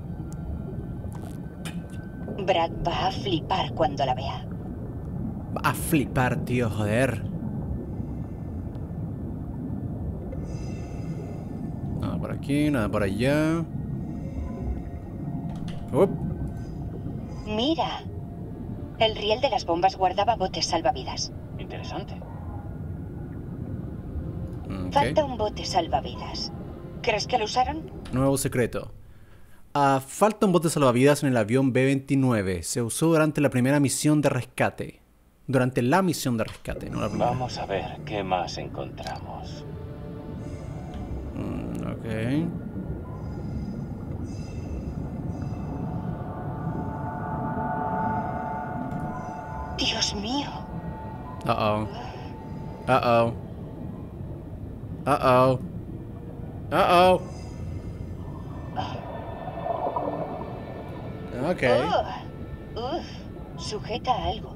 Brad va a flipar cuando la vea. Va a flipar, tío, joder. Nada por aquí, nada por allá. Up. Mira. El riel de las bombas guardaba botes salvavidas. Interesante. Okay. Falta un bote salvavidas. ¿Crees que lo usaron? Nuevo secreto. Uh, falta un bote salvavidas en el avión B veintinueve. Se usó durante la primera misión de rescate. Durante la misión de rescate, no la primera. Vamos a ver qué más encontramos. Mm, ok. Dios mío. Uh-oh. Uh-oh. Uh-oh. Uh-oh. Ok. Oh. Uf, sujeta a algo.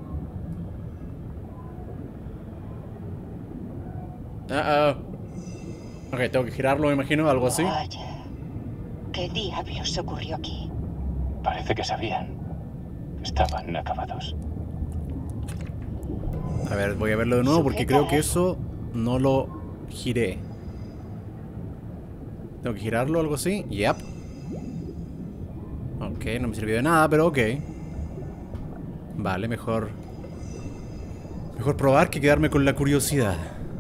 Uh-oh. Ok, tengo que girarlo, me imagino, algo así. Vaya. ¿Qué diablos ocurrió aquí? Parece que sabían. Estaban acabados. A ver, voy a verlo de nuevo porque creo que eso no lo giré. ¿Tengo que girarlo o algo así? Yep. Ok, no me sirvió de nada, pero ok. Vale, mejor... Mejor probar que quedarme con la curiosidad.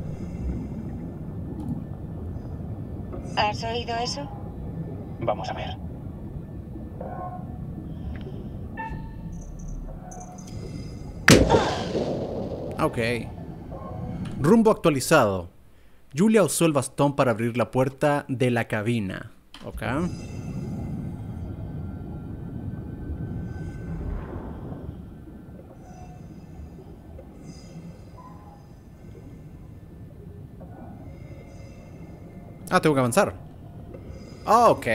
¿Has oído eso? Vamos a ver. Ok. Rumbo actualizado. Julia usó el bastón para abrir la puerta de la cabina. Ok. Ah, tengo que avanzar. Ok.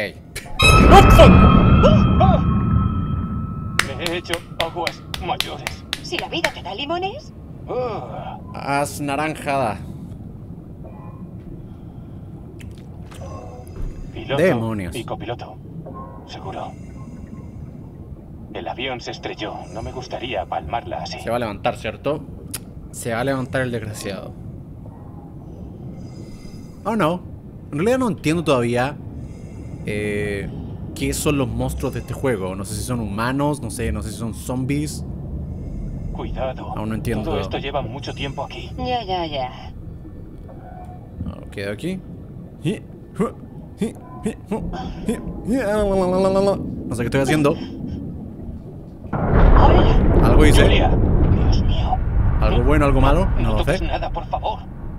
Me he hecho aguas mayores. Si la vida te da limones. Uh. Haz naranjada. Piloto Demonios. y copiloto. Seguro. El avión se estrelló. No me gustaría palmarla así. Se va a levantar, ¿cierto? Se va a levantar el desgraciado. Oh no. En realidad no entiendo todavía eh, qué son los monstruos de este juego. No sé si son humanos, no sé, no sé si son zombies. Cuidado. Aún no entiendo. Todo esto lleva mucho tiempo aquí. Ya, ya, ya. Queda aquí. No sé qué estoy haciendo. Algo hice. Julia. Dios mío. ¿Algo bueno, algo malo? No, No no lo toques sé. nada, por favor.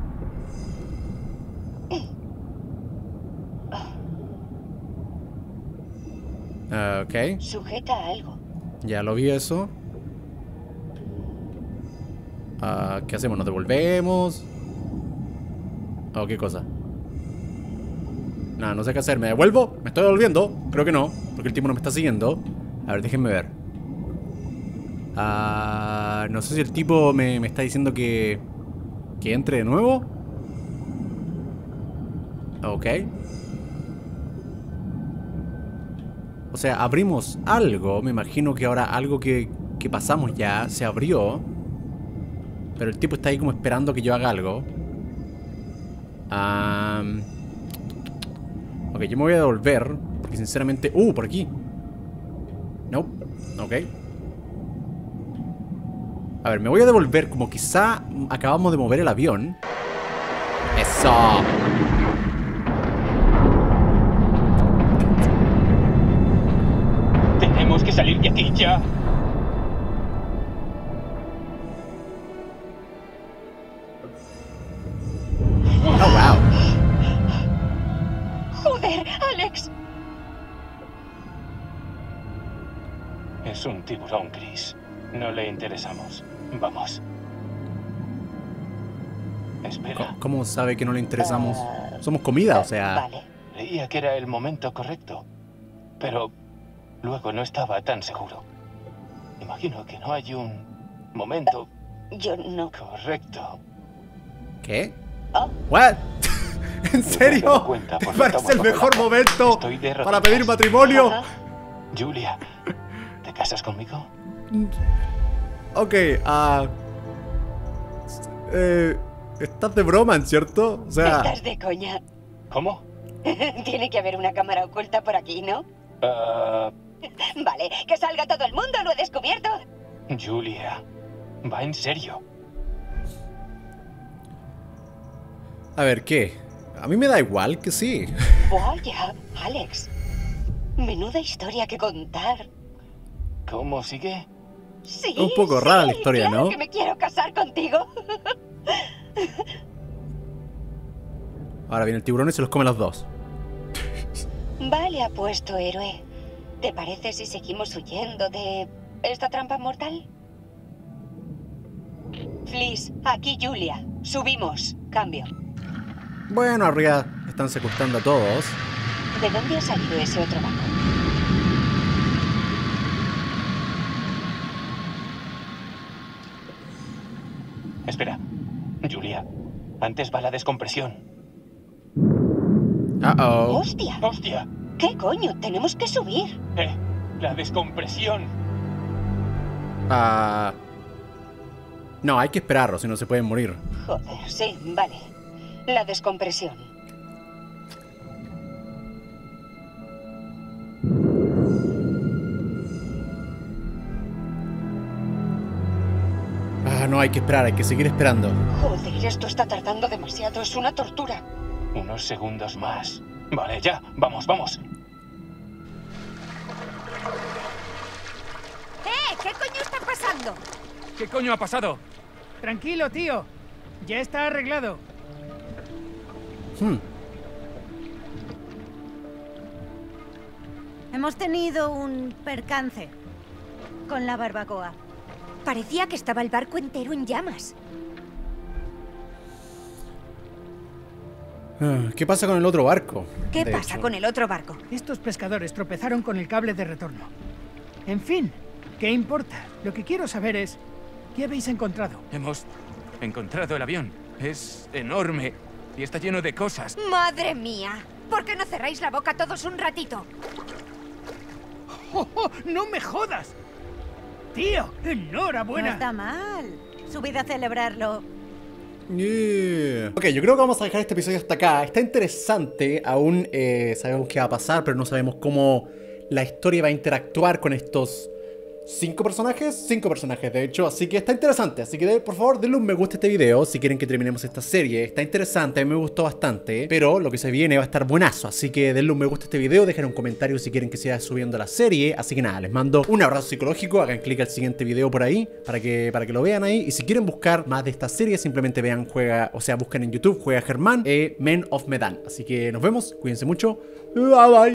Ah, ok. Sujeta algo. Ya lo vi eso. Ah, ¿qué hacemos? ¿Nos devolvemos? ¿O qué cosa? Nada, no sé qué hacer. ¿Me devuelvo? ¿Me estoy devolviendo? Creo que no, porque el tipo no me está siguiendo. A ver, déjenme ver. Ah, no sé si el tipo me, me está diciendo que... Que entre de nuevo. Ok. O sea, abrimos algo. Me imagino que ahora algo que, que pasamos ya se abrió. Pero el tipo está ahí como esperando que yo haga algo. Um, ok, yo me voy a devolver. Porque sinceramente... ¡Uh! Por aquí. No. Ok. A ver, me voy a devolver como quizá acabamos de mover el avión. ¡Eso! Tenemos que salir de aquí ya. Oh, wow. Joder, Alex. Es un tiburón, Chris. No le interesamos. Vamos. Espera. ¿Cómo sabe que no le interesamos? Somos comida, o sea... Vale. Creía que era el momento correcto. Pero luego no estaba tan seguro. Imagino que no hay un momento... Yo no. Correcto. ¿Qué? Oh. ¿What? ¿En serio? Cuenta, ¿Te por parece el favor, mejor toma. momento Estoy de para rodillas. pedir matrimonio? Ajá. Julia, ¿te casas conmigo? Ok, ah... eh, estás de broma, ¿cierto? O sea... Estás de coña. ¿Cómo? Tiene que haber una cámara oculta por aquí, ¿no? Ah, Vale, que salga todo el mundo, lo he descubierto. Julia, va en serio. A ver, ¿qué? A mí me da igual que sí. Vaya, Alex. Menuda historia que contar. ¿Cómo sigue? Sí, Un poco sí, rara la historia, claro ¿no? que me quiero casar contigo. Ahora viene el tiburón y se los come los dos. Vale, apuesto, héroe. ¿Te parece si seguimos huyendo de esta trampa mortal? Fliss, aquí Julia. Subimos. Cambio. Bueno, arriba están secuestrando a todos. ¿De dónde ha salido ese otro barco? Espera. Julia, antes va la descompresión. Uh-oh. ¡Hostia! ¡Hostia! ¿Qué coño? Tenemos que subir. Eh, la descompresión. Ah... No, hay que esperarlo, si no se pueden morir. Joder, sí, vale. La descompresión. Ah, no, hay que esperar, hay que seguir esperando. Joder, esto está tardando demasiado. Es una tortura. Unos segundos más. Vale, ya. Vamos, vamos. ¡Eh! ¿Qué coño está pasando? ¿Qué coño ha pasado? Tranquilo, tío. Ya está arreglado. Hmm. Hemos tenido un percance con la barbacoa. Parecía que estaba el barco entero en llamas. Ah, ¿qué pasa con el otro barco? ¿Qué De pasa hecho. con el otro barco? Estos pescadores tropezaron con el cable de retorno. En fin, ¿qué importa? Lo que quiero saber es... ¿qué habéis encontrado? Hemos encontrado el avión. Es enorme y está lleno de cosas. ¡Madre mía! ¿Por qué no cerráis la boca todos un ratito? ¡Oh, oh! ¡No me jodas! ¡Tío! No ¡Enhorabuena! está mal. Subid a celebrarlo. Yeah. Ok, yo creo que vamos a dejar este episodio hasta acá. Está interesante, aún eh, sabemos qué va a pasar, pero no sabemos cómo la historia va a interactuar con estos cinco personajes, cinco personajes de hecho, así que está interesante. Así que de, por favor denle un me gusta a este video si quieren que terminemos esta serie. Está interesante, a mí me gustó bastante, pero lo que se viene va a estar buenazo. Así que denle un me gusta a este video, dejen un comentario si quieren que siga subiendo la serie. Así que nada, les mando un abrazo psicológico. Hagan clic al siguiente video por ahí para que, para que lo vean ahí. Y si quieren buscar más de esta serie, simplemente vean, juega, o sea, busquen en YouTube, juega Germán, eh, Men of Medan. Así que nos vemos, cuídense mucho, bye bye.